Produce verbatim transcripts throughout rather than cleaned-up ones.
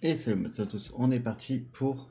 Et salut à tous, on est parti pour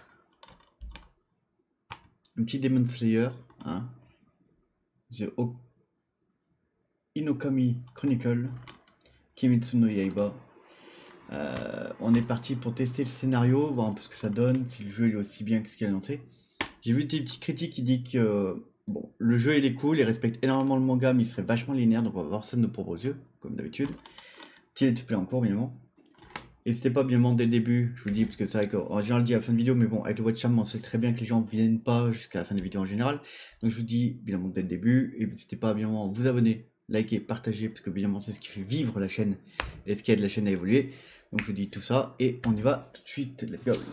un petit Demon Slayer, hein, The o Inokami Chronicle, Kimetsu no Yaiba. Euh, on est parti pour tester le scénario, voir un peu ce que ça donne, si le jeu est aussi bien que ce qu'il a annoncé. J'ai vu des petites critiques qui disent que euh, bon, le jeu il est cool, il respecte énormément le manga, mais il serait vachement linéaire, donc on va voir ça de nos propres yeux, comme d'habitude. Petit let's play en cours, évidemment. N'hésitez pas bien dès le début, je vous le dis, parce que c'est vrai qu'en général, je dis à la fin de vidéo, mais bon, avec le webcam, on sait très bien que les gens ne viennent pas jusqu'à la fin de vidéo en général. Donc je vous dis, bien dès le début, et n'hésitez pas bien à vous abonner, liker, partager, parce que bien c'est ce qui fait vivre la chaîne, et ce qui aide la chaîne à évoluer. Donc je vous dis tout ça, et on y va tout de suite, let's go.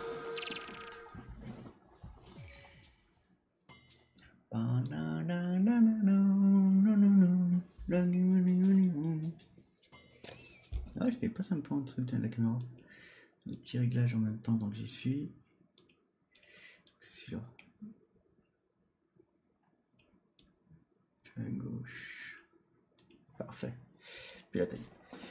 Ah, je n'ai pas ça me prendre de la caméra. Le petit réglage en même temps, donc j'y suis. C'est celui-là. À gauche. Parfait. Puis la taille.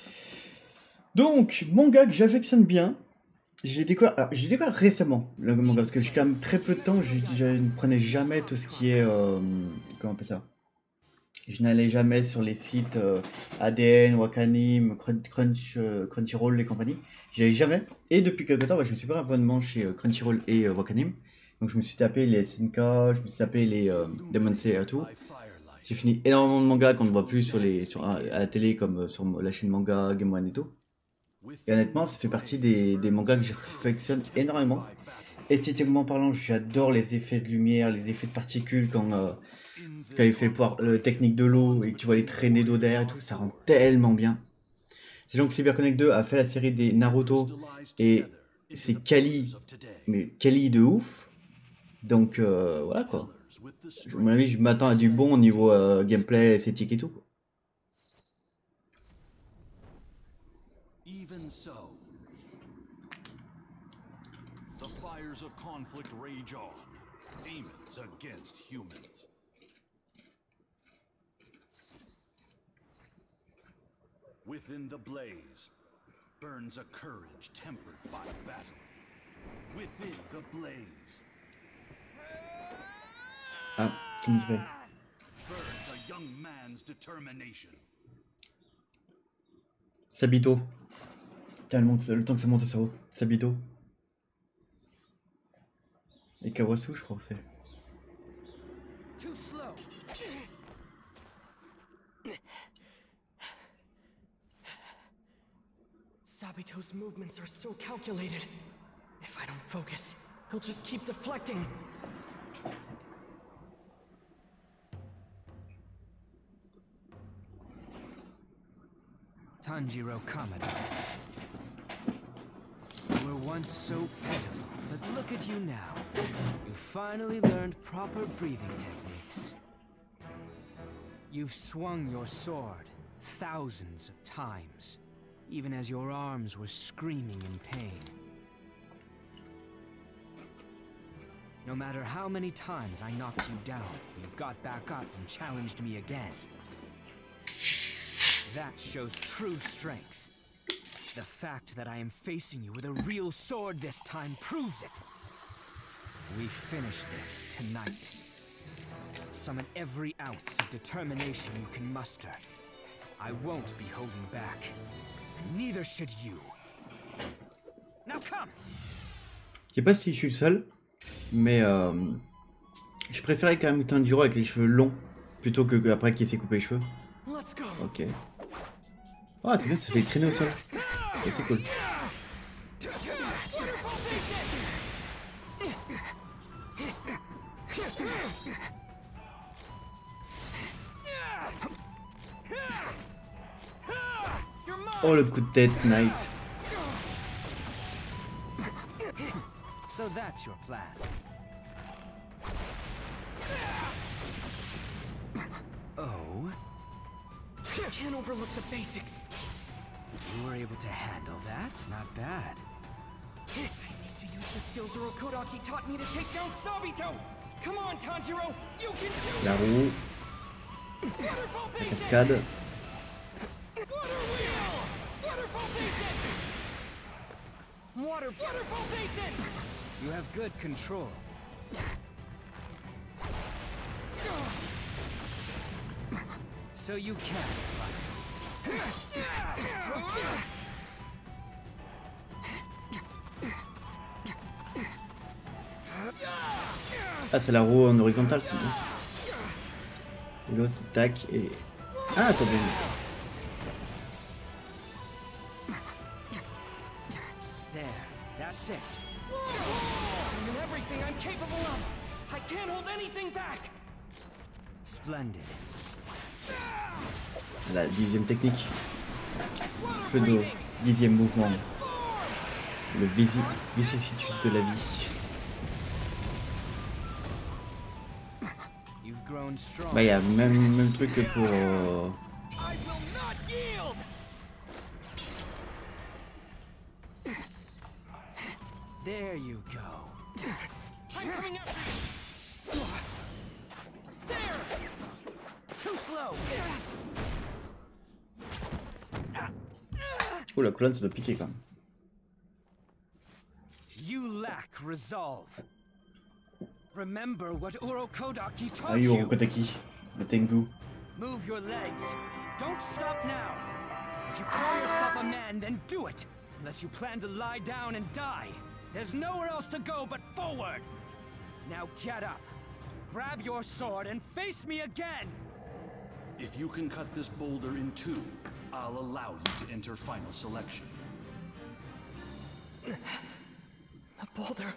Donc, manga que j'affectionne bien. J'ai découvert, alors, j'ai découvert récemment le manga parce que j'ai quand même très peu de temps. Je, je ne prenais jamais tout ce qui est. Euh, comment on appelle ça? Je n'allais jamais sur les sites euh, A D N, Wakanim, Crunch, euh, Crunchyroll et compagnie. J'y allais jamais. Et depuis quelques temps, bah, je me suis pris un abonnement chez euh, Crunchyroll et euh, Wakanim. Donc je me suis tapé les S N K, je me suis tapé les euh, Demon Slayer et tout. J'ai fini énormément de mangas qu'on ne voit plus sur, les, sur à la télé comme euh, sur la chaîne manga, Game One et tout. Et honnêtement, ça fait partie des, des mangas que j'affectionne énormément. Esthétiquement parlant, j'adore les effets de lumière, les effets de particules quand... Euh, quand il fait le pouvoir, le technique de l'eau et que tu vois les traînées d'eau derrière et tout, ça rend tellement bien. C'est donc CyberConnect deux a fait la série des Naruto et c'est Kali, mais Kali de ouf. Donc euh, voilà quoi. À mon avis, je m'attends à du bon au niveau euh, gameplay, esthétique et tout. Quoi. Even so, the fires of conflict rage on, demons against humans. Within the blaze burns a courage tempered by battle. Within the blaze Ah, comment il fait? burns a young man's determination. Sabito. Tiens, le, monte, le temps que ça monte au cerveau. Sabito. Et Kawasu, je crois que c'est. Too slow. Sabito's movements are so calculated. If I don't focus, he'll just keep deflecting. Tanjiro Kamado. You were once so pitiful, but look at you now. You finally learned proper breathing techniques. You've swung your sword thousands of times. Even as your arms were screaming in pain. No matter how many times I knocked you down, you got back up and challenged me again. That shows true strength. The fact that I am facing you with a real sword this time proves it. We finish this tonight. Summon every ounce of determination you can muster. I won't be holding back. Neither should you. Now come. Je sais pas si je suis le seul, mais euh, je préférais quand même Tanjiro avec les cheveux longs plutôt que après qu'il s'est coupé les cheveux. Ok. Ah, c'est bien, ça fait traîner au sol. Ok, c'est cool. Oh, le coup de tête, nice. So that's your plan. Oh? You can't overlook the basics. You were able to handle that? Not bad. I need to use the skills Urokodaki taught me to take down Sabito. Come on, Tanjiro, you can do it. La roue. La cascade. water waterfall basin. You have good control. So you can fight. Ah, c'est la roue en horizontale, c'est bon. Et là, c'est tac et... Ah, attendez. There, that's it. Summon everything I'm capable of. I can't hold anything back. Splendid. La dixième technique. Feu d'eau. Dixième mouvement. Le visi... vicissitude de la vie. You've grown strong. Bah, il y a même, même truc que pour... Euh... I will not yield. There you go. I'm coming after you. There. Too slow. Oh, la colonne, ça doit piquer quand même. You lack resolve. Remember what Urokodaki taught Ah, you. Urokodaki. Le Tengu. Move your legs. Don't stop now. If you call yourself a man, then do it. Unless you plan to lie down and die. There's nowhere else to go but forward. Now get up. Grab your sword and face me again. If you can cut this boulder in two, I'll allow you to enter final selection. The boulder.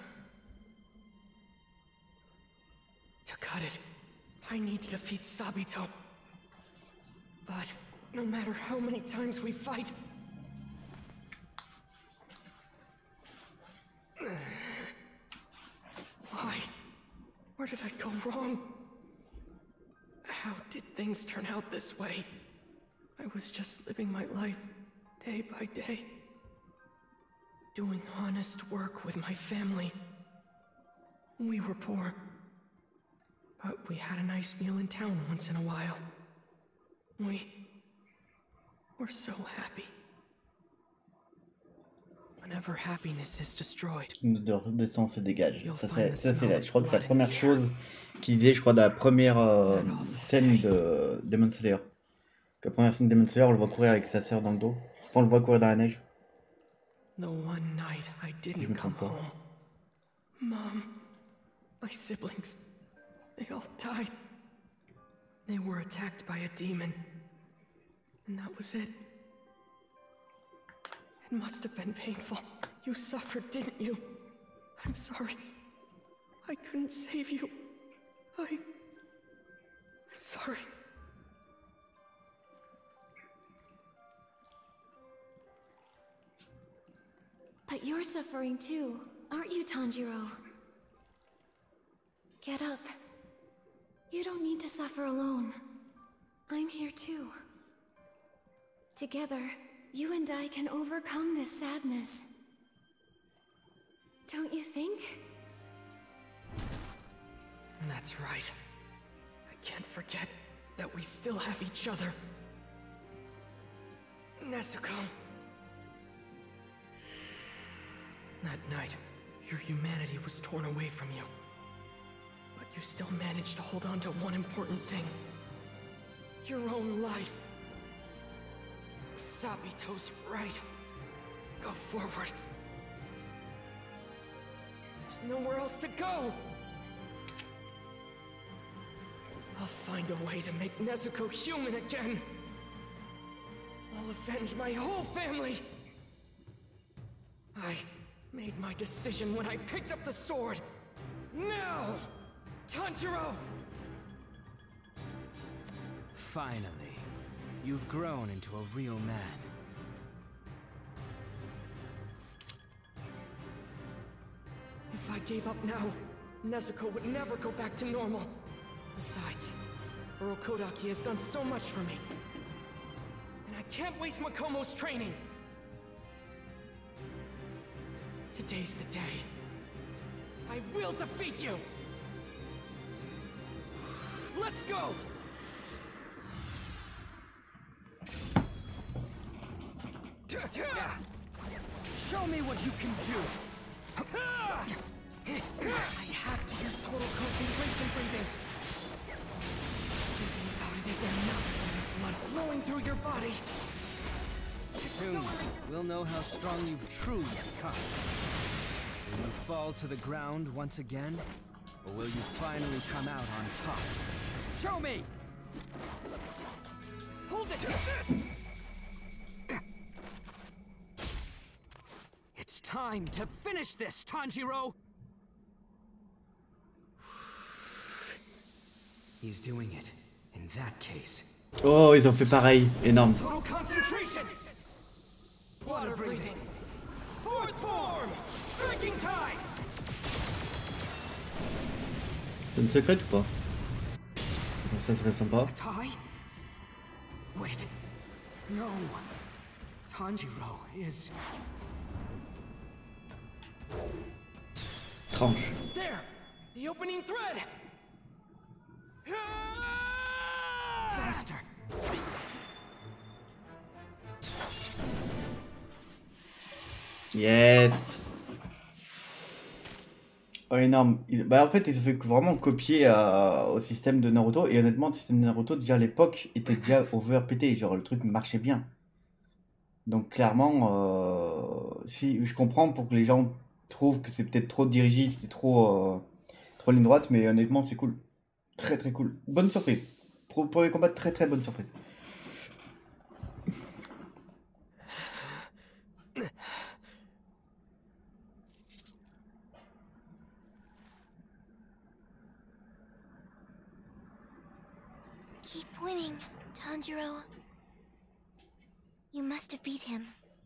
To cut it, I need to defeat Sabito. But no matter how many times we fight, why? Where did I go wrong? How did things turn out this way? I was just living my life day by day, doing honest work with my family. We were poor, but we had a nice meal in town once in a while. We were so happy. Whenever happiness is destroyed, Une odeur de sang se dégage. Ça, c'est, ça, c'est là. Je crois que c'est la première chose qu'il disait, je crois, dans la première euh, scène de Demon Slayer. Que la première scène de Demon Slayer, on le voit courir avec sa sœur dans le dos. Enfin, on le voit courir dans la neige. the one night I didn't come home, Mom, my siblings, they all died. They were attacked by a demon, and that was it. It must have been painful. You suffered, didn't you? I'm sorry. I couldn't save you. I... I'm sorry. But you're suffering too, aren't you, Tanjiro? Get up. You don't need to suffer alone. I'm here too. Together, you and I can overcome this sadness. Don't you think? That's right. I can't forget that we still have each other. Nezuko. That night, your humanity was torn away from you. But you still managed to hold on to one important thing. Your own life. Sabito's right. Go forward. There's nowhere else to go! I'll find a way to make Nezuko human again! I'll avenge my whole family! I made my decision when I picked up the sword! Now! Tanjiro! Finally, you've grown into a real man. If I gave up now, Nezuko would never go back to normal. Besides, Urokodaki has done so much for me. And I can't waste Makomo's training. Today's the day. I will defeat you! Let's go! Show me what you can do. I have to use total concentration breathing. Thinking about it is enough, sending blood flowing through your body. Soon, we'll know how strong you've truly become. Will you fall to the ground once again? Or will you finally come out on top? Show me! Hold it! This! It's time to finish this, Tanjiro! He's doing it. In that case. Oh, ils ont fait pareil. Énorme. Total concentration! Water breathing! Fourth form! Striking time! C'est une secrète ou pas? Ça serait sympa. Tai? Wait. No. Tanjiro is... Tranche. There! The opening thread! Faster! Yes. Oh, énorme. Il- Bah, en fait, ils ont fait vraiment copier euh, au système de Naruto. Et honnêtement, le système de Naruto, déjà à l'époque, était déjà overpété. Genre, le truc marchait bien. Donc, clairement, euh, si je comprends pour que les gens trouvent que c'est peut-être trop dirigé, c'était trop, euh, trop ligne droite. Mais honnêtement, c'est cool. Très, très cool. Bonne surprise. Pour, pour les combats, très, très bonne surprise. Keep winning, Tanjiro. You must defeat him.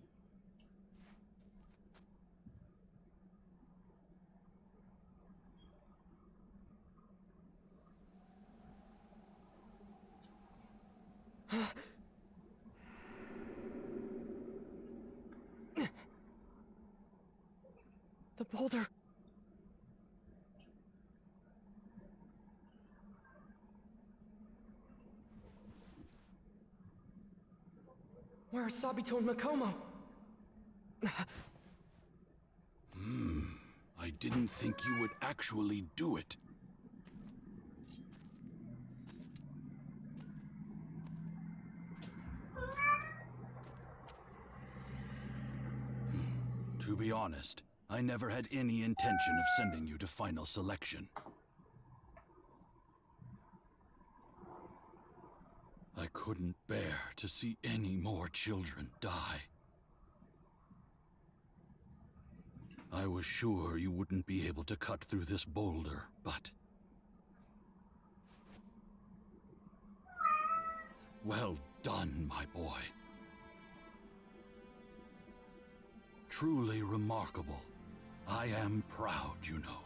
The boulder. Where are Sabito and Makomo? I didn't think you would actually do it. To be honest, I never had any intention of sending you to final selection. I couldn't bear to see any more children die. I was sure you wouldn't be able to cut through this boulder, but... Well done, my boy. Truly remarkable. I am proud, you know.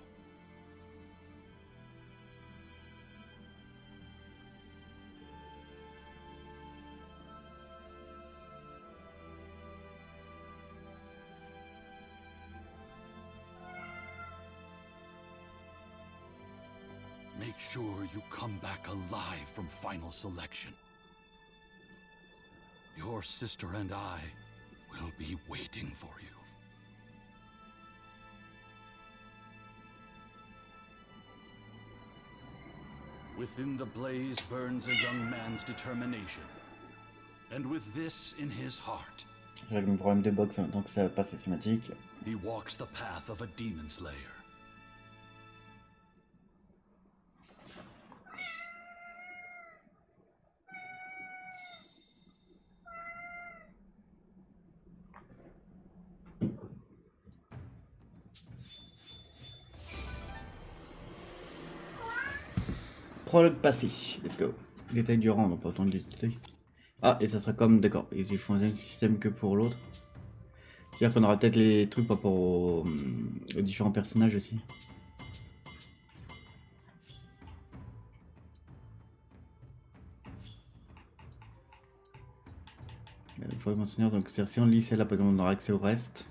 Make sure you come back alive from final selection. Your sister and I will be waiting for you. Within the blaze burns a young man's determination. And with this in his heart, J'ai un problème de boxe en même temps que ça passe cinématique. he walks the path of a demon slayer. Prologue passé. Let's go. Détail du rang, on va pas attendre les détails. Ah, et ça sera comme, d'accord, ils font un système que pour l'autre. C'est-à-dire qu'on aura peut-être les trucs par rapport aux, aux différents personnages aussi. Il faut continuer, donc si on lit celle-là, on aura accès au reste.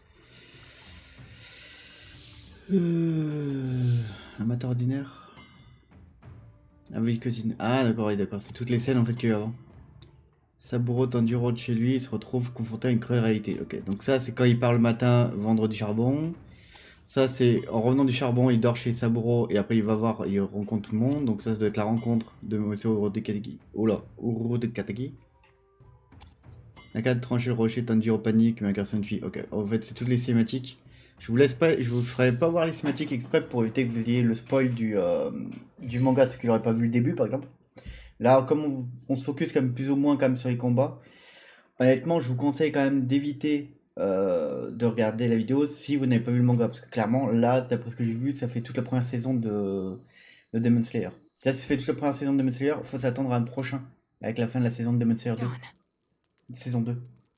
Euh... Amateur ordinaire. Ah oui, cuisine. Ah d'accord, oui, d'accord, c'est toutes les scènes en fait qu'il y a eu avant. Saburo Tanjiro de chez lui, il se retrouve confronté à une cruelle réalité. Ok, donc ça c'est quand il part le matin vendre du charbon. Ça c'est en revenant du charbon, il dort chez Saburo et après il va voir, il rencontre tout le monde. Donc ça, ça doit être la rencontre de Monsieur Urodekateki. Oh là, Urodekateki. Naka de trancher le rocher, Tanjiro panique, mais un garçon et une fille. Ok, en fait c'est toutes les cinématiques. Je vous laisse pas, je vous ferai pas voir les cinématiques exprès pour éviter que vous ayez le spoil du, euh, du manga, ceux qui n'auraient pas vu le début par exemple. Là, comme on, on se focus quand même plus ou moins quand même sur les combats, honnêtement, je vous conseille quand même d'éviter euh, de regarder la vidéo si vous n'avez pas vu le manga, parce que clairement, là, d'après ce que j'ai vu, ça fait toute la première saison de, de Demon Slayer. Là, ça fait toute la première saison de Demon Slayer, il faut s'attendre à un prochain, avec la fin de la saison de Demon Slayer deux. Done. Saison deux.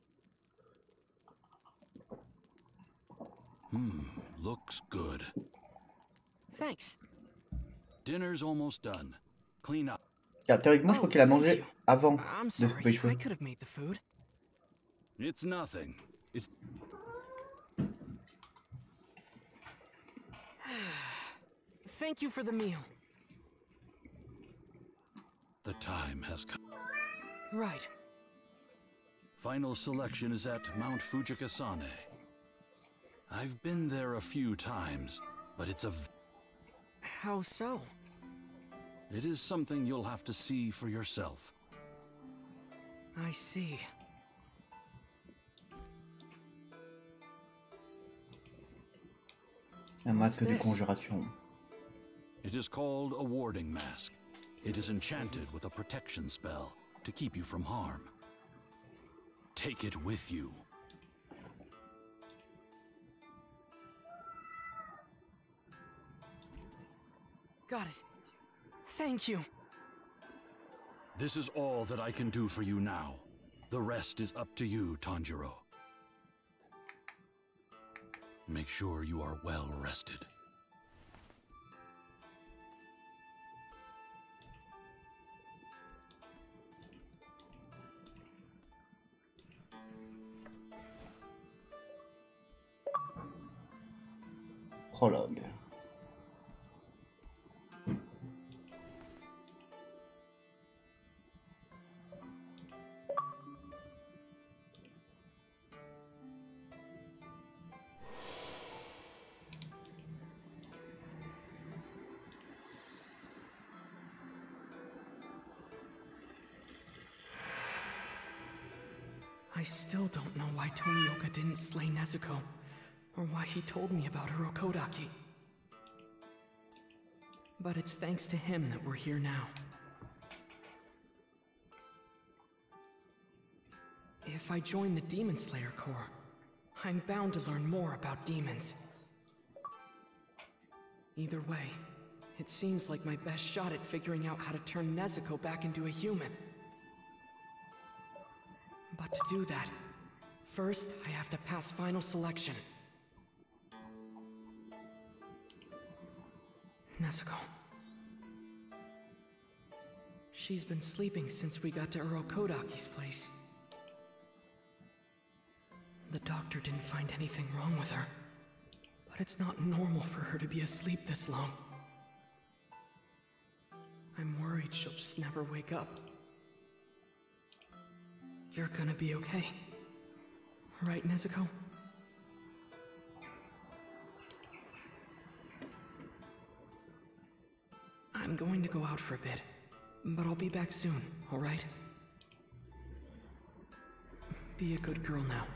Hmm, looks good. Thanks. Dinner's almost done. Clean up. Ah, théoriquement, je crois Oh, qu'il a thank mangé you. avant I'm de se sorry, couper les cheveux. I could have made the food. It's nothing. It's Thank you for the meal. the time has come. Right. Final selection is at Mount Fujikasane. I've been there a few times, but it's a v- How so? it is something you'll have to see for yourself. I see. Un masque de this? conjuration. It is called a warding mask. It is enchanted with a protection spell to keep you from harm. Take it with you. Got it. Thank you. This is all that I can do for you now. The rest is up to you, Tanjiro. Make sure you are well rested. Prologue. I still don't know why Tomioka didn't slay Nezuko, or why he told me about Urokodaki. But it's thanks to him that we're here now. If I join the Demon Slayer Corps, I'm bound to learn more about demons. Either way, it seems like my best shot at figuring out how to turn Nezuko back into a human. But to do that, first I have to pass final selection. Nezuko. She's been sleeping since we got to Urokodaki's place. The doctor didn't find anything wrong with her, but it's not normal for her to be asleep this long. I'm worried she'll just never wake up. You're gonna be okay. Right, Nezuko? I'm going to go out for a bit, but I'll be back soon, alright? Be a good girl now.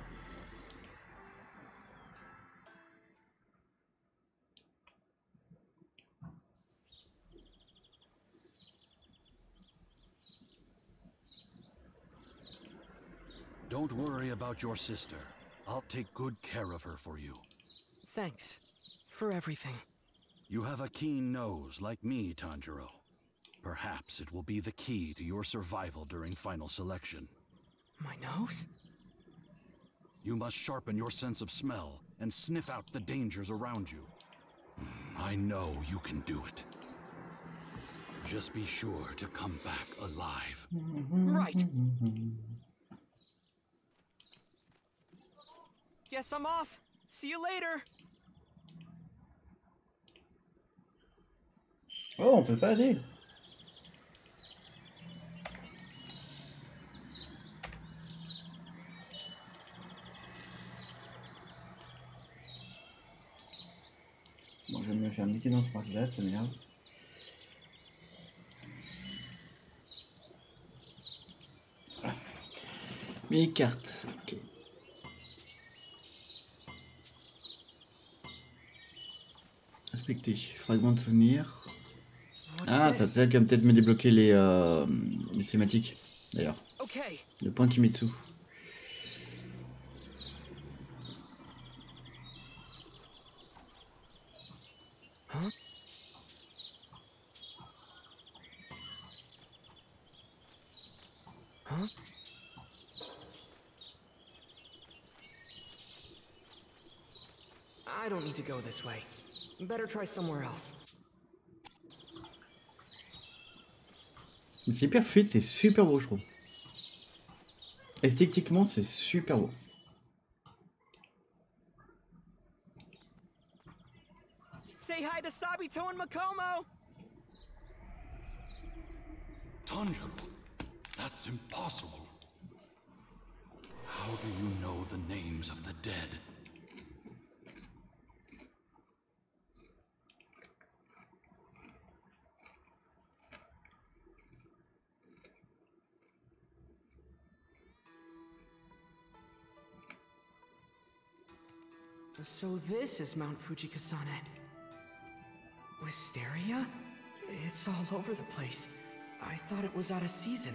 Don't worry about your sister. I'll take good care of her for you. Thanks for everything. You have a keen nose like me, Tanjiro. Perhaps it will be the key to your survival during final selection. My nose? You must sharpen your sense of smell and sniff out the dangers around you. I know you can do it. Just be sure to come back alive. Right. Guess I'm off. See you later. Oh, on peut pas aller. Bon, je vais me faire niquer dans ce parti-là, ça m'énerve. Voilà. Mes cartes, ok. Inspecter, fragment de souvenir. Ah, ça peut peut-être me débloquer les, euh, les cinématiques, d'ailleurs. Le point Kimetsu. Huh? Huh? I don't need to go this way. Better try somewhere else. C'est hyper fluide, c'est super beau, je trouve. Esthétiquement, c'est super beau. Say hi to Sabito and Makomo! Tanjiro, that's impossible. How do you know the names of the dead? So this is Mount Fujikasane. Wisteria? It's all over the place. I thought it was out of season.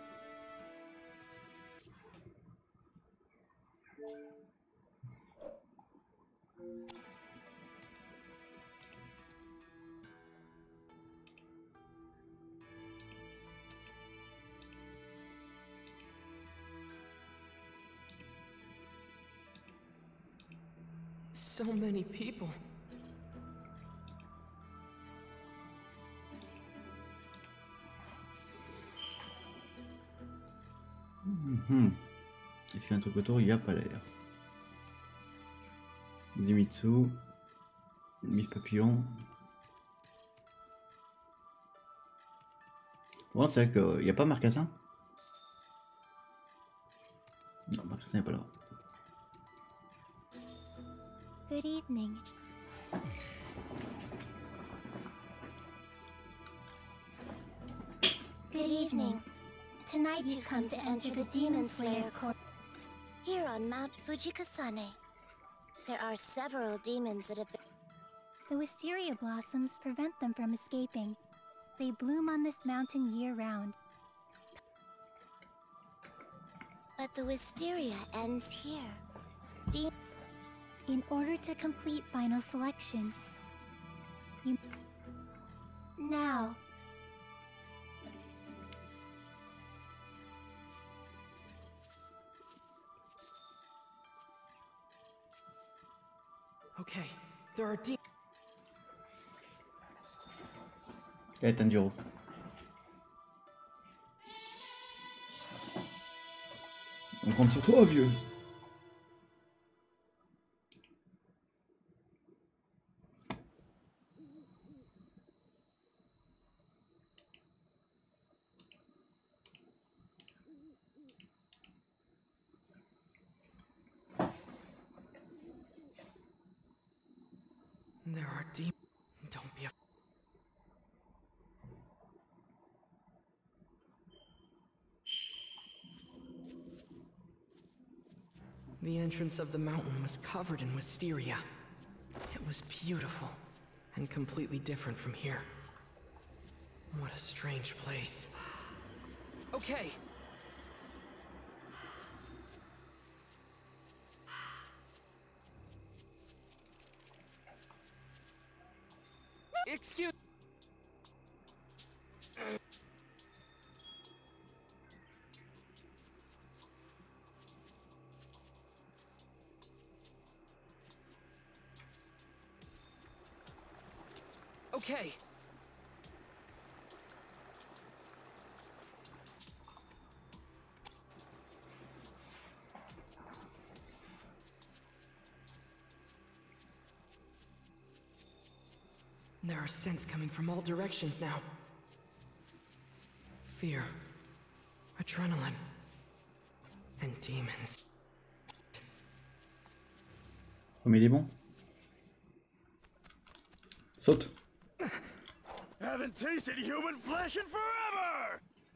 So many people. Mm-hmm. Est-ce qu'il y a un truc autour? Il n'y a pas l'air. Zenitsu. Miss Papillon. Bon, c'est vrai qu'il n'y a pas Marcassin. Non, Marcassin n'est pas là. Good evening. Good evening. Tonight you've come to enter the Demon Slayer Court. Here on Mount Fujikasane, there are several demons that have been... The wisteria blossoms prevent them from escaping. They bloom on this mountain year-round. But the wisteria ends here. De In order to complete final selection, you... Now. Okay, there are demons. Eh, Tanjiro. On compte sur toi, vieux. There are demons. Don't be afraid. The entrance of the mountain was covered in wisteria. It was beautiful and completely different from here. What a strange place. Okay. Excuse. Okay. There are scents coming from all directions now. Fear, adrenaline, and demons. Premier démon. Saute. Haven't tasted human flesh in forever!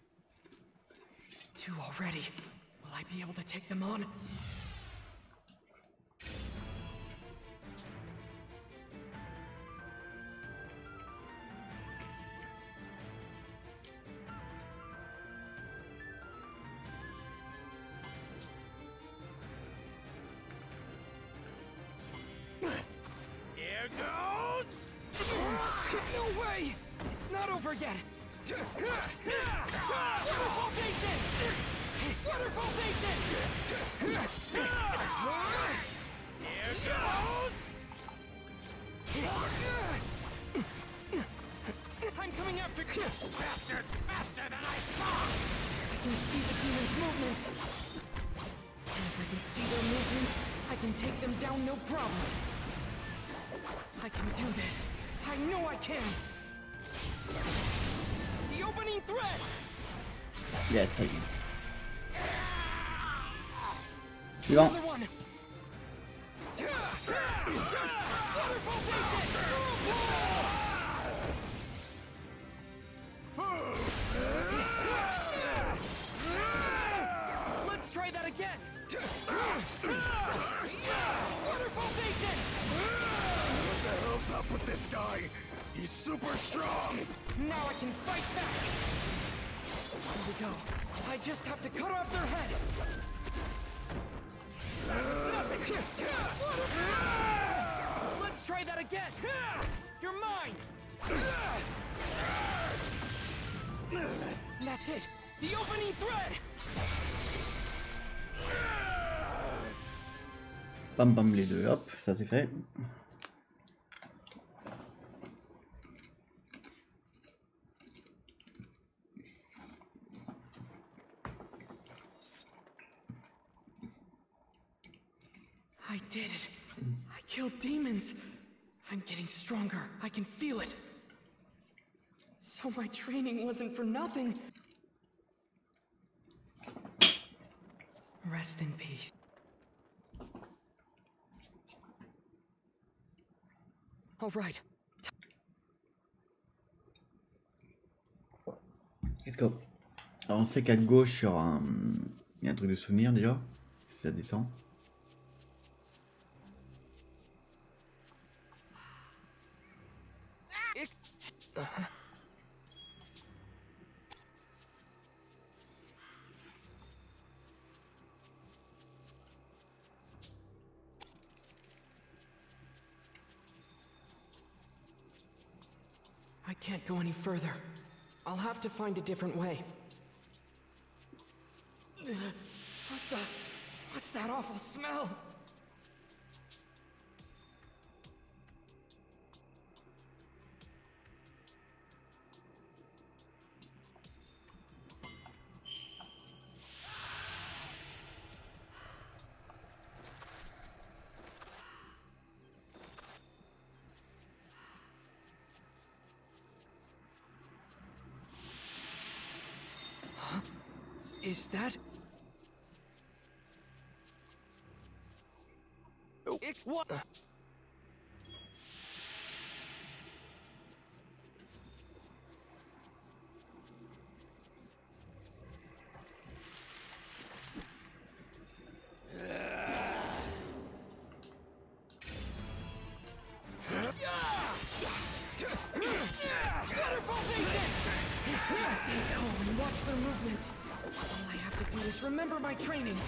Two already. Will I be able to take them on? Here goes! No way! It's not over yet! Waterfall Basin! Waterfall Basin! Here goes! I'm coming after you! Bastards faster than I thought! I can see the demon's movements! And if I can see their movements, I can take them down no problem! I can do this! I know I can! The opening thread! Yes, I can. Suivant. Another one! Waterfall Basin! Let's try that again! Waterfall Basin! What the hell's up with this guy? He's super strong! Now I can fight back! Here we go. I just have to cut off their head! That was nothing! Let's try that again! You're mine! That's it! The opening thread! Bam bam les deux, hop, ça c'est fait. I did it. I killed demons. I'm getting stronger. I can feel it. So my training wasn't for nothing. Rest in peace. All right. Let's go. Alors on sait qu'à gauche sur un... il y a un truc de souvenir déjà, si ça descend. Uh-huh. I can't go any further. I'll have to find a different way. What the... What's that awful smell? Is that... It's what? Waterfall Basin! Stay calm and watch their movements. All I have to do is remember my training.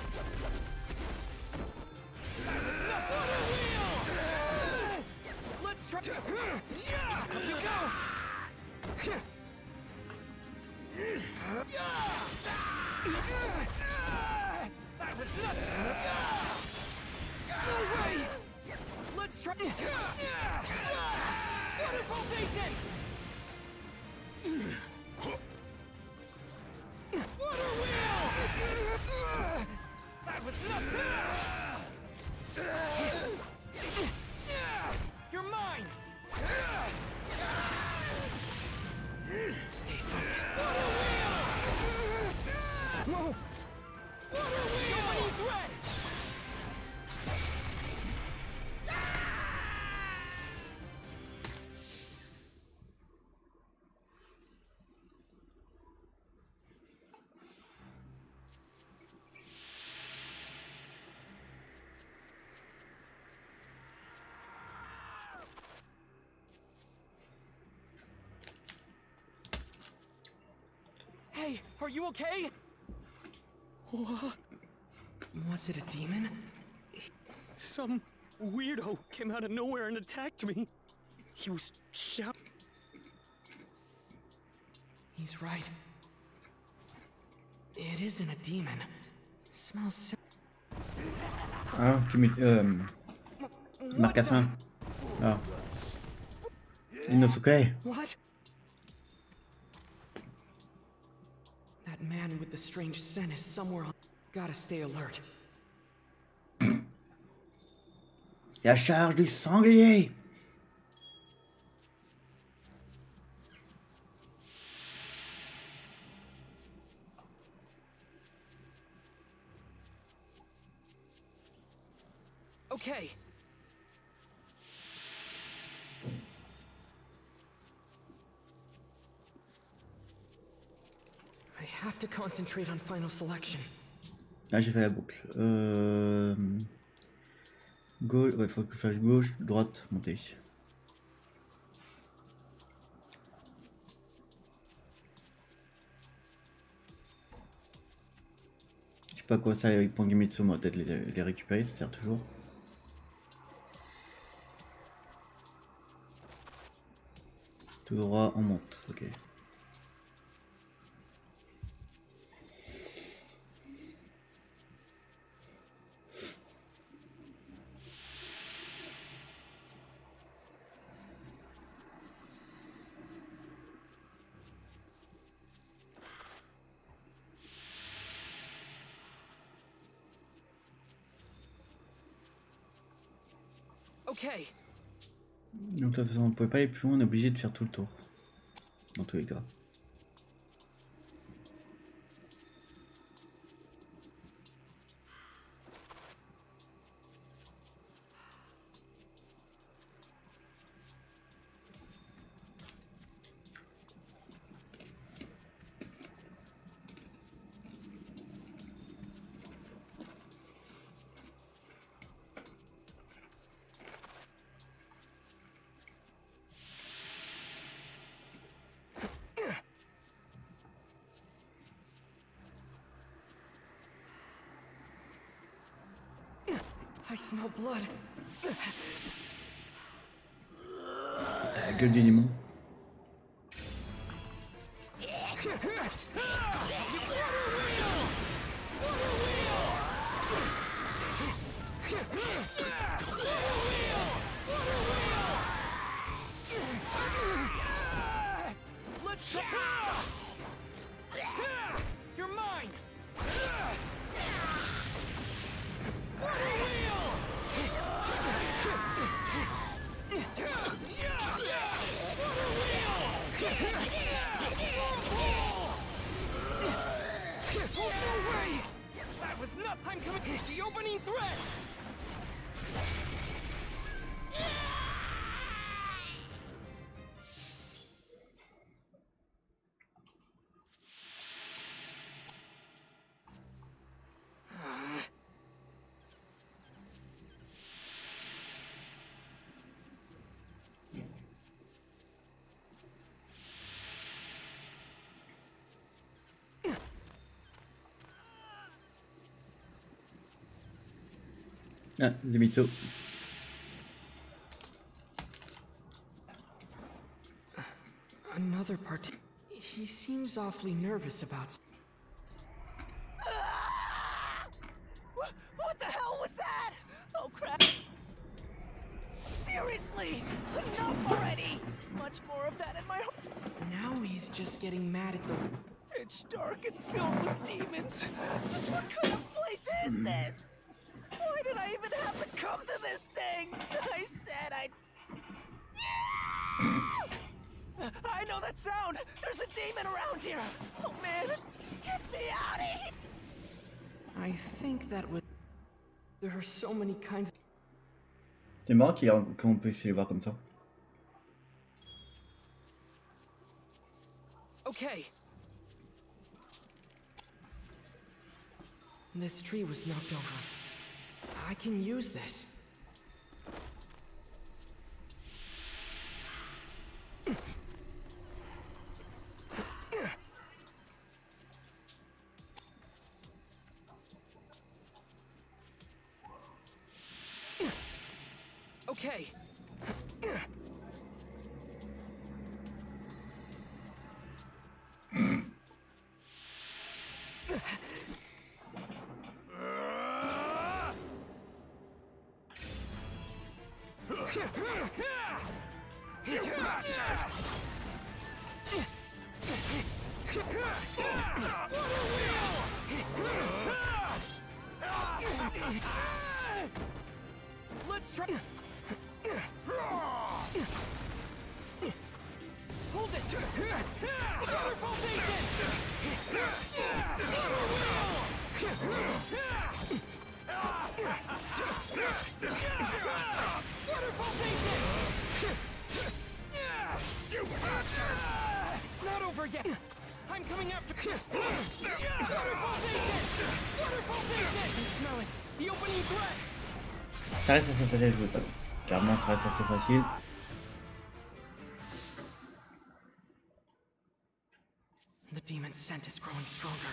That was not water wheel! Let's try. Up we go! That was not. No way! Let's try. Waterfall Basin! Water wheel! That was not. You're mine! Stay focused. Water wheel! No! Water wheel! Opening thread! Are you okay? What? Was it a demon? Some weirdo came out of nowhere and attacked me. He was shout. He's right. It isn't a demon. Smells. Ah, Kimi... Euh... Marcassin. Ah. Inosuke. What? That man with the strange scent is somewhere on. Gotta stay alert. La charge du sanglier. Okay. I have to concentrate on final selection. Ah, j'ai fait la boucle. Euh... Gauche, ouais, faut que je fasse gauche, droite, monter. Je sais pas quoi ça avec Pongimitsu, on va peut-être les, les récupérer, ça sert toujours. Tout droit, on monte, ok. Okay. Donc là, on ne pouvait pas aller plus loin, on est obligé de faire tout le tour. Dans tous les cas. I smell blood. La gueule des démons. Let's You're mine. That was not. I'm coming to the opening thread. Ah, Zenitsu. Another part. He seems awfully nervous about. What, what the hell was that? Oh crap! Seriously, enough already! Much more of that in my home. Now he's just getting mad at the. It's dark and filled with demons. Just what kind of place is this? Why did I even have to come to this thing? I said I'd... I know that sound! There's a demon around here! Oh man, get me out of here! I think that would... There are so many kinds... C'est marrant qu'on puisse les voir comme ça. Okay. This tree was knocked over. I can use this. Okay. Let's try. Hold it. Waterfall Basin. Water wheel. Waterfall Basin. It's not over yet. I'm coming after. Waterfall Basin. Waterfall Basin. I can smell it. The opening threat. Ça reste assez facile à jouer quand même. Clairement, ça reste assez facile. The demon's scent is growing stronger.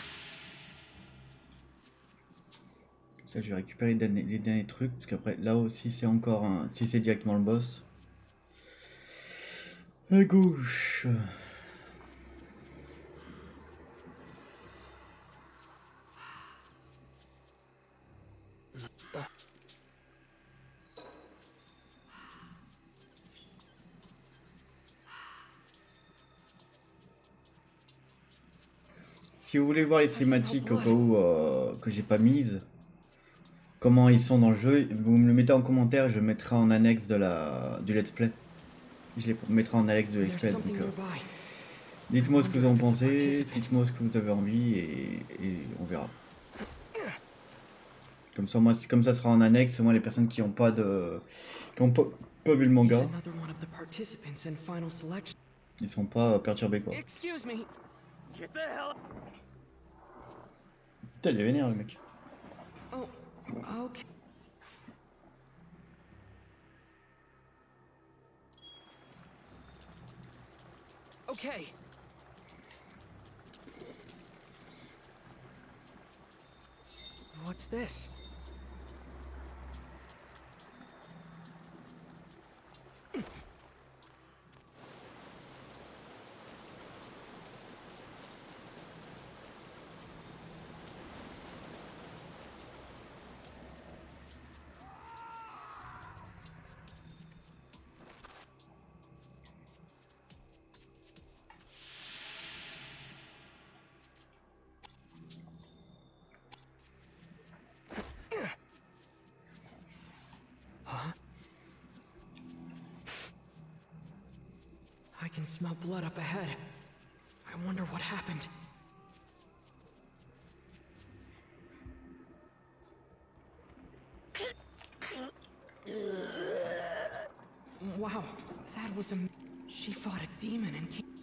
Comme ça, je vais récupérer les derniers, les derniers trucs. Parce qu'après, là aussi, c'est encore un. Si c'est directement le boss. À gauche. Si vous voulez voir les cinématiques au cas où euh, que j'ai pas mises, comment ils sont dans le jeu, vous me le mettez en commentaire, je mettrai en annexe de la du let's play. Je les mettrai en annexe de let's play. Donc, euh, dites-moi ce que vous en pensez, dites-moi ce que vous avez envie et, et on verra. Comme ça, moi, comme ça sera en annexe, moi les personnes qui n'ont pas de, qui ont pas, pas vu le manga, ils seront pas perturbés quoi. Excuse me. Putain, il est vénère le mec. Oh, okay. Okay. What's this? I can smell blood up ahead. I wonder what happened. Wow, that was a... She fought a demon and came...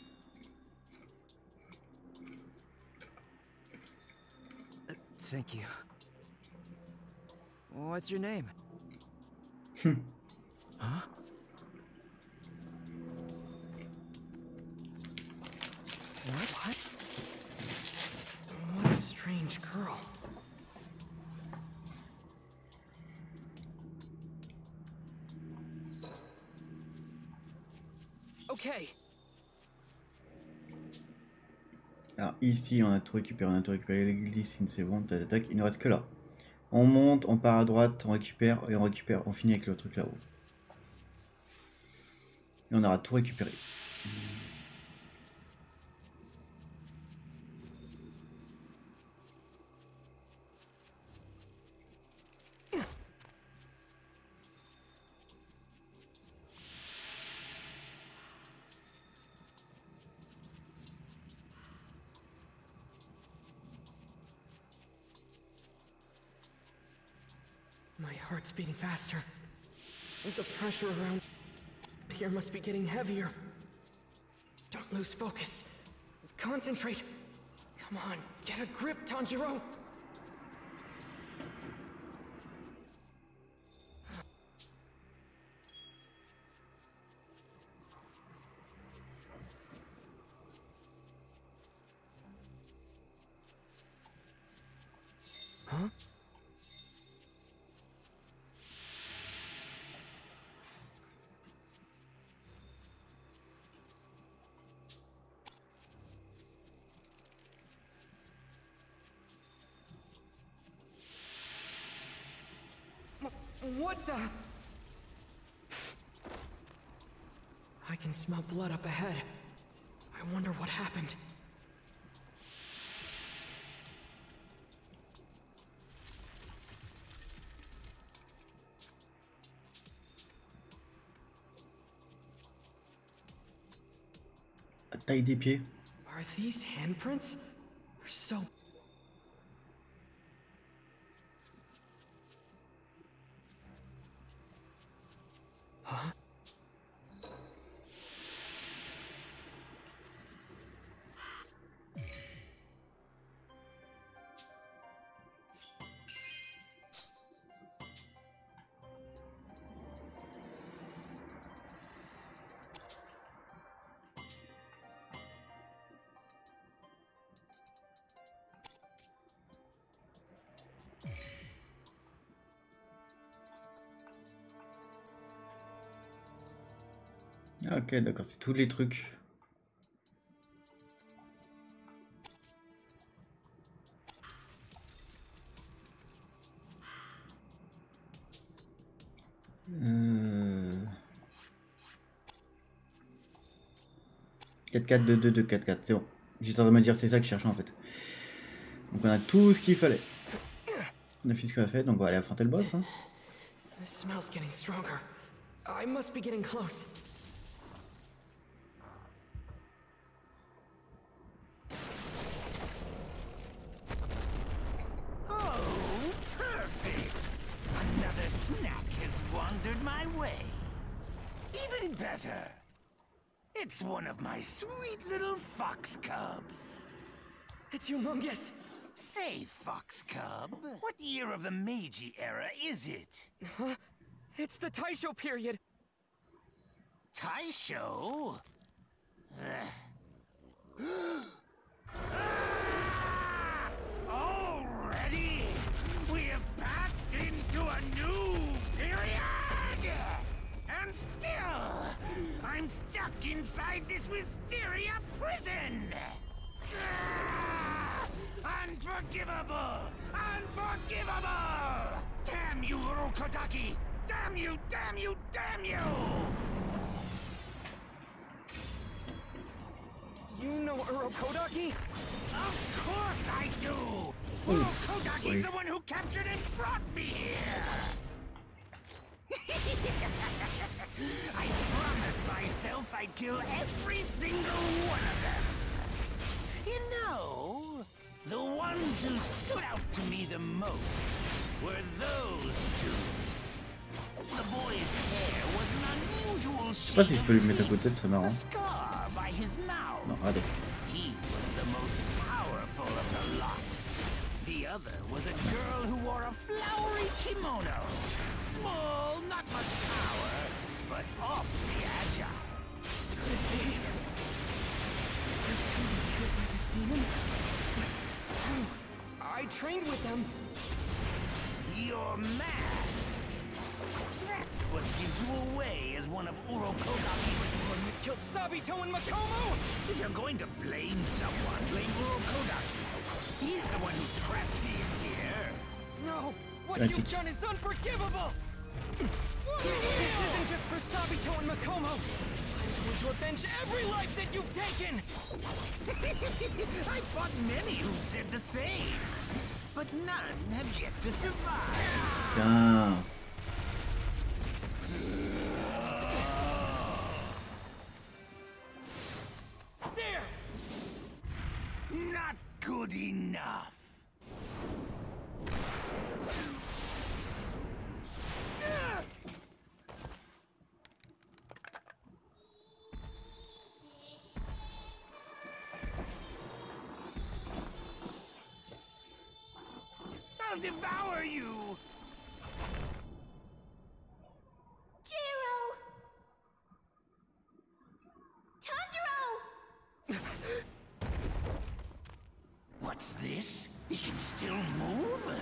Uh, thank you. What's your name? Huh? What? What a strange girl. Okay. Alors ici on a tout récupéré, on a tout récupéré, les glycines c'est bon, tac, tac, il ne reste que là. On monte, on part à droite, on récupère et on récupère, on finit avec le truc là-haut. Et on aura tout récupéré. My heart's beating faster. The pressure around here must be getting heavier. Don't lose focus. Concentrate. Come on, get a grip, Tanjiro. Huh? What the? I can smell blood up ahead. I wonder what happened. Taille des pieds. Are these handprints? They're so... Huh? Ah, ok, d'accord, c'est tous les trucs. Euh... quatre quatre deux deux deux quatre quatre, c'est bon. J'étais en train de me dire c'est ça que je cherchais en fait. Donc on a tout ce qu'il fallait. On a fait ce qu'on a fait, donc on va aller affronter le boss. Hein. This smell's getting stronger. I must be getting close. Oh, perfect! Another snack has wandered my way. Even better. It's one of my sweet little fox cubs. It's humongous. Say, fox cub, what year of the Meiji era is it? Huh? It's the Taisho period. Taisho? Already? We have passed into a new period! And still, I'm stuck inside this Wisteria prison! Unforgivable! Unforgivable! Damn you, Urokodaki! Damn you, damn you, damn you! You know Urokodaki? Of course I do! Urokodaki's the one who captured and brought me here! I promised myself I'd kill every single one of them! You know, the ones who stood out to me the most were those two. The boy's hair was an unusual Je sais pas shape. si je peux lui mettre à côté, ce serait marrant. A scar by his mouth. Non, regardez. He was the most powerful of the lot. The other was a girl who wore a flowery kimono. Small, not much power, but awfully agile. Could it be? Those two were killed by this demon? I trained with them. Your mask. That's what gives you away as one of Urokodaki's. The one that killed Sabito and Makomo? If you're going to blame someone, blame Urokodaki. He's the one who trapped me in here. No! What Thank you've you. done is unforgivable! This isn't just for Sabito and Makomo! I'm going to avenge every life that you've taken! I fought many who said the same. But none have yet to survive. Putain. There! Not good enough. I'll devour you! Jiro! Tanjiro! What's this? He can still move?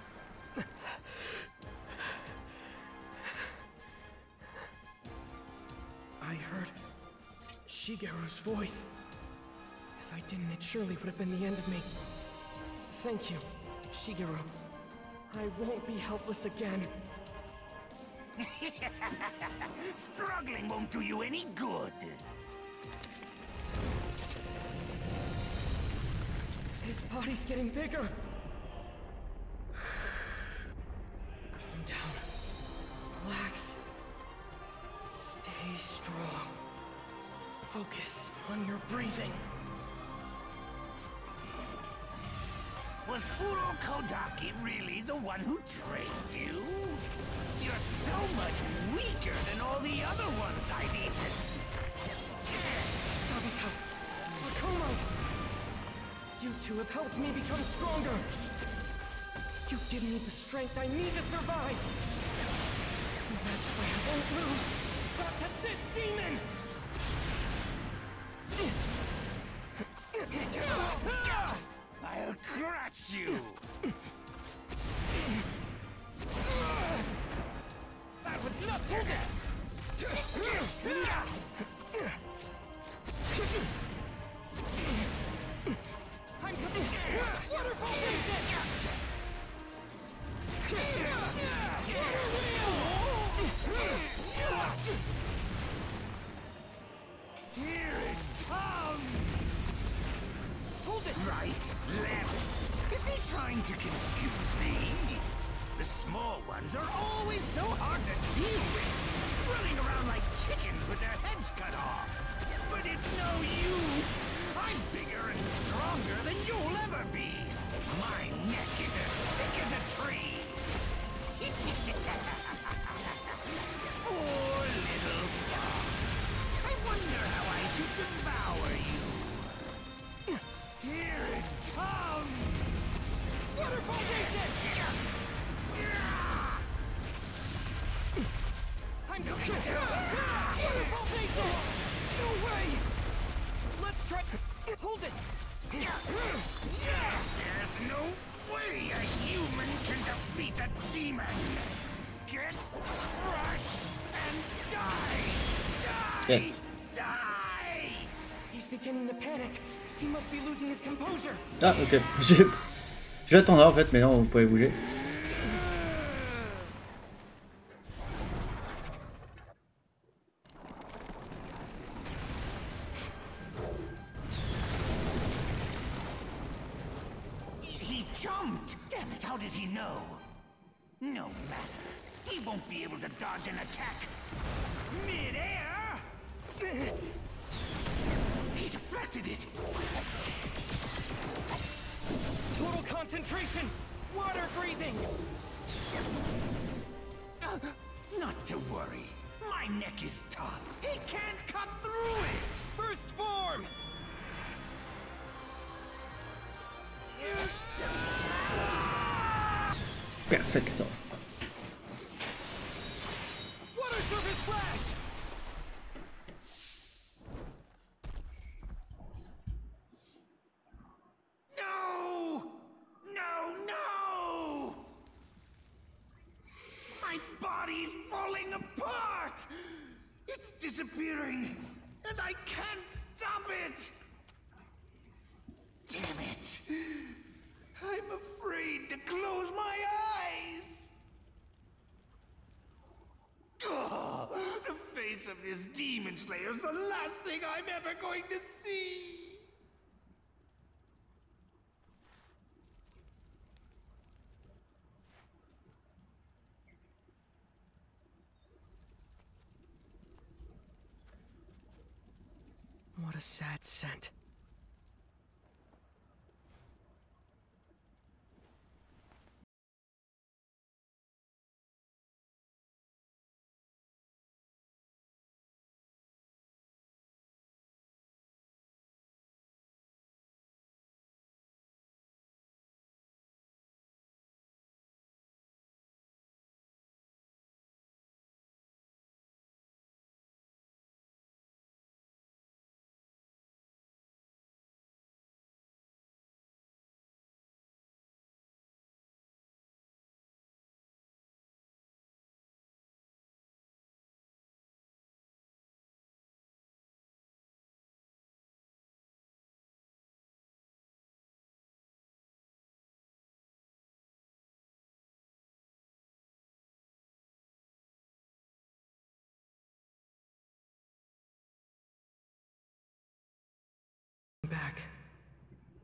I heard Shigeru's voice. If I didn't, it surely would have been the end of me. Thank you, Shigeru. I won't be helpless again. Struggling won't do you any good. His body's getting bigger. Calm down. Relax. Stay strong. Focus on your breathing. Was Furo Kodaki really the one who trained you? You're so much weaker than all the other ones I've eaten. Sabito, Akomo, you two have helped me become stronger. You give me the strength I need to survive. And that's why I won't lose. Not to this demon! I'll crush you! That was nothing! I'm coming! Waterfall Basin! Here it comes! Hold it! Right, left. Is he trying to confuse me? The small ones are always so hard to deal with, running around like chickens with their heads cut off. But it's no use. I'm bigger and stronger than you'll ever be. My neck is as thick as a tree. Poor little fox. I wonder how I should devour you. Here it comes! Waterfall Basin! I'm coming! Waterfall Basin! No way! Let's try... Hold it! There's no way a human can defeat a demon! Get crushed and die! Die! Yes. Die! He's beginning to panic. He must be losing his composure. Ah, ok. Je, je l'attendais en fait, mais non, vous pouvez bouger. He jumped! Damn it, how did he know? No matter. He won't be able to dodge an attack. Mid-air! He deflected it! Total concentration! Water breathing! Uh, not to worry. My neck is tough. He can't cut through it! First form! Perfecto. Water surface slash! No! No, no! My body's falling apart! It's disappearing, and I can't stop it! Damn it! I'm afraid to close my eyes! Oh, the face of this demon slayer's the last thing I'm ever going to see! What a sad scent.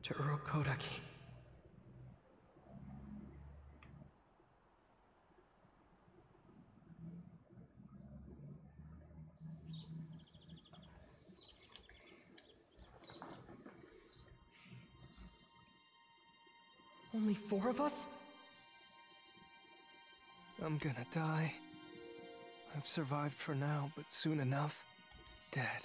to Urokodaki. Only four of us? I'm gonna die. I've survived for now, but soon enough, dead.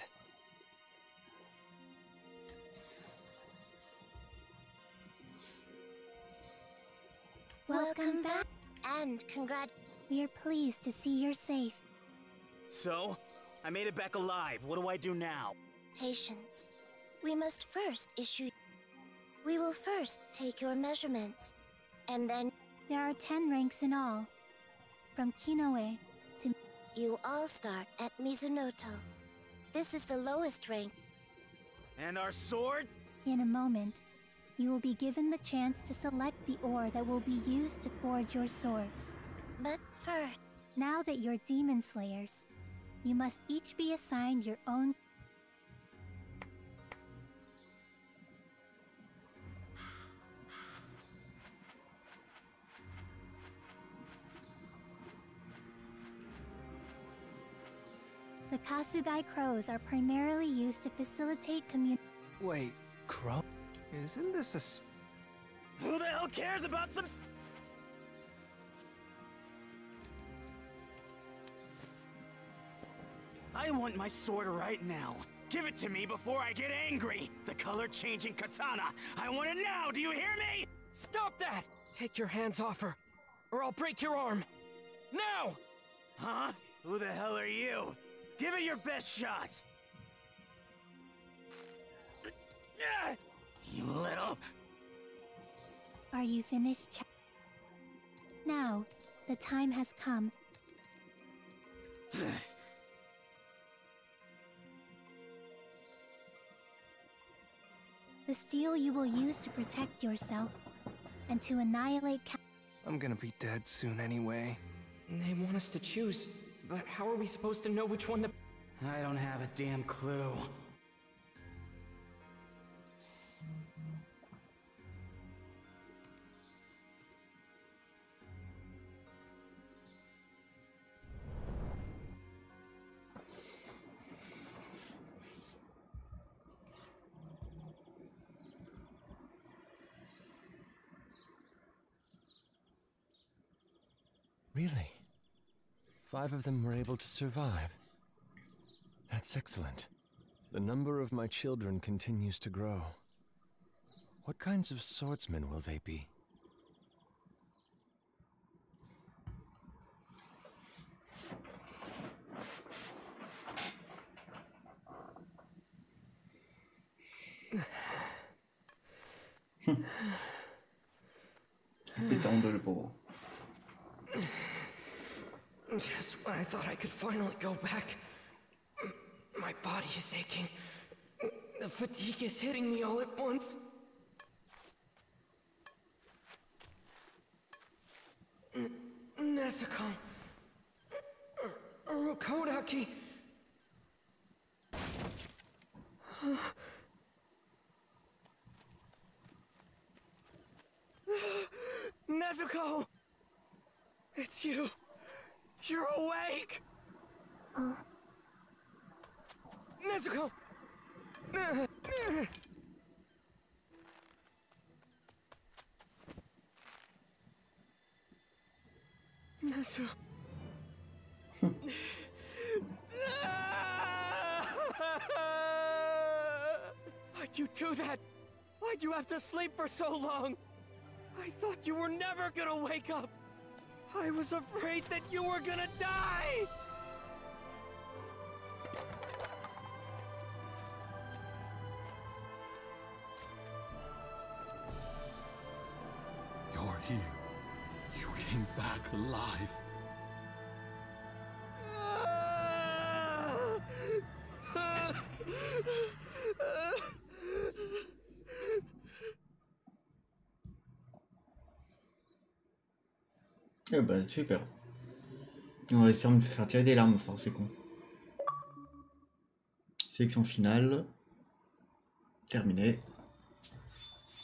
Welcome back, and congrat- We are pleased to see you're safe. So? I made it back alive. What do I do now? Patience. We must first issue... We will first take your measurements, and then... There are ten ranks in all. From Kinoe to... You all start at Mizunoto. This is the lowest rank. And our sword? In a moment, you will be given the chance to select the ore that will be used to forge your swords. But first... Now that you're demon slayers, you must each be assigned your own... The Kasugai crows are primarily used to facilitate commun- Wait, crow? Isn't this a s- Who the hell cares about some s- I want my sword right now. Give it to me before I get angry. The color-changing katana. I want it now. Do you hear me? Stop that! Take your hands off her, or I'll break your arm. Now! Huh? Who the hell are you? Give it your best shot. You little... Are you finished? Ch- now, the time has come. The steel you will use to protect yourself and to annihilate Ka- I'm gonna be dead soon anyway. They want us to choose, but how are we supposed to know which one to... I don't have a damn clue. Really? Five of them were able to survive. That's excellent. The number of my children continues to grow. What kinds of swordsmen will they be? Pétando le pauvre. Just when I thought I could finally go back, my body is aching. The fatigue is hitting me all at once. N Nezuko. Urokodaki. Nezuko! It's you! You're awake! Oh. Nezuko! Nezu... Why'd you do that? Why'd you have to sleep for so long? I thought you were never gonna wake up! I was afraid that you were gonna die! You're here. You came back alive. Eh bah super. On va essayer de me faire tirer des larmes, enfin c'est con. Sélection finale. Terminé.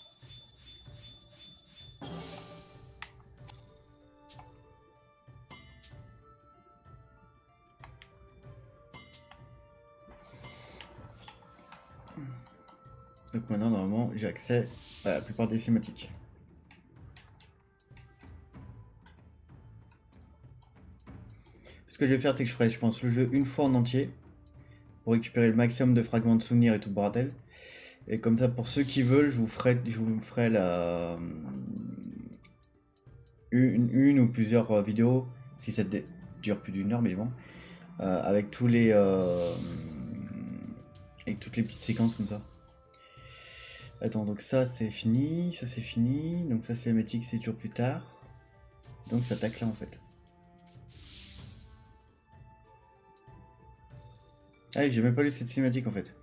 Donc maintenant, normalement, j'ai accès à la plupart des cinématiques. Ce que je vais faire, c'est que je ferai, je pense, le jeu une fois en entier pour récupérer le maximum de fragments de souvenirs et tout le bordel. Et comme ça, pour ceux qui veulent, je vous ferai, je vous ferai la une, une ou plusieurs vidéos, si ça dure plus d'une heure, mais bon, euh, avec tous les euh, avec toutes les petites séquences comme ça. Attends, donc ça c'est fini, ça c'est fini, donc ça c'est cinématique, c'est toujours plus tard. Donc ça attaque là en fait. Ah oui, j'ai même pas lu cette cinématique en fait.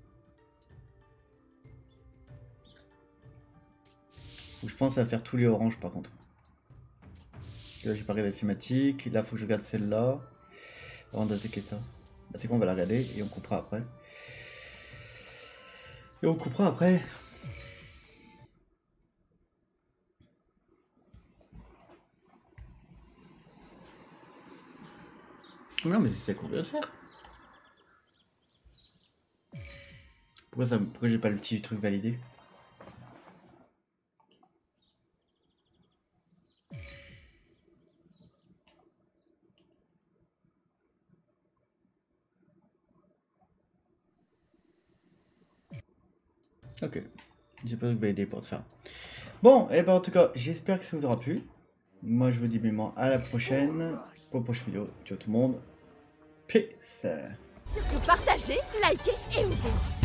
Faut que je pense à faire tous les oranges par contre. Là j'ai pas regardé la cinématique, là faut que je regarde celle-là avant d'attaquer ça. Bah, c'est qu'on va la regarder et on coupera après. Et on coupera après. Non mais c'est ça qu'on vient de faire. Pourquoi ça, pourquoi j'ai pas le petit truc validé? Ok, j'ai pas de validé pour te faire. Bon, et ben en tout cas, j'espère que ça vous aura plu. Moi je vous dis vivement à la prochaine pour la prochaine vidéo. Ciao tout le monde. Peace. Surtout partagez, likez et ouvrez.